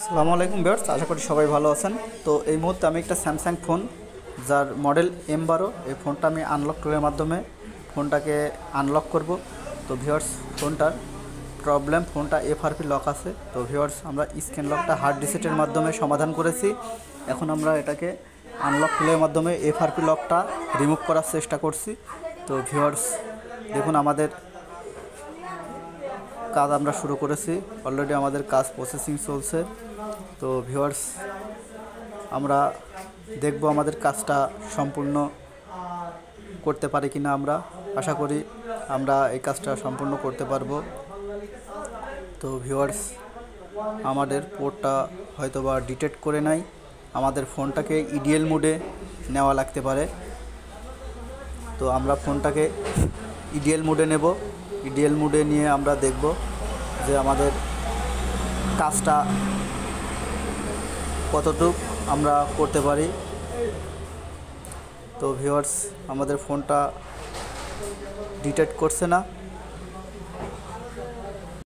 আসসালামু আলাইকুম ভিউয়ার্স, আশা করি সবাই ভালো আছেন। তো এই মুহূর্তে আমি একটা স্যামসাং ফোন যার মডেল M12, এই ফোনটা আমি আনলক টুলের মাধ্যমে ফোনটাকে আনলক করব। তো ভিউয়ার্স, ফোনটার প্রবলেম, ফোনটা FRP লক আছে। তো ভিউয়ার্স, আমরা স্ক্যান লকটা হার্ড রিসেটের মাধ্যমে সমাধান করেছি। এখন আমরা এটাকে আনলক টুলের মাধ্যমে FRP লকটা রিমুভ করার চেষ্টা করছি। তো ভিউয়ার্স দেখুন, আমাদের কাজ আমরা শুরু করেছি, অলরেডি আমাদের কাজ প্রসেসিং চলছে। তো ভিউয়ার্স, আমরা দেখব আমাদের কাজটা সম্পূর্ণ করতে পারি কিনা। আমরা আশা করি আমরা এই কাজটা সম্পূর্ণ করতে পারবো। তো ভিউয়ার্স, আমাদের পোর্টটা হয়তোবা ডিটেক্ট করে নাই, আমাদের ফোনটাকে ইডিএল মোডে নেওয়া লাগতে পারে। তো আমরা ফোনটাকে ইডিএল মোডে নেব। ইডিএল মোডে নিয়ে আমরা দেখব যে আমাদের কাজটা কতটুকু আমরা করতে পারি। তো ভিউয়ার্স, আমাদের ফোনটা ডিটেক্ট করছে না।